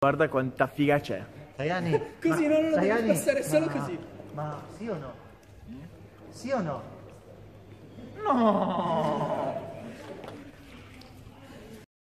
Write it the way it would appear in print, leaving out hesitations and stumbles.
Guarda quanta figa c'è. Sayani, Così non lo devi Sayani, passare solo così. Ma sì o no? Sì o no? No!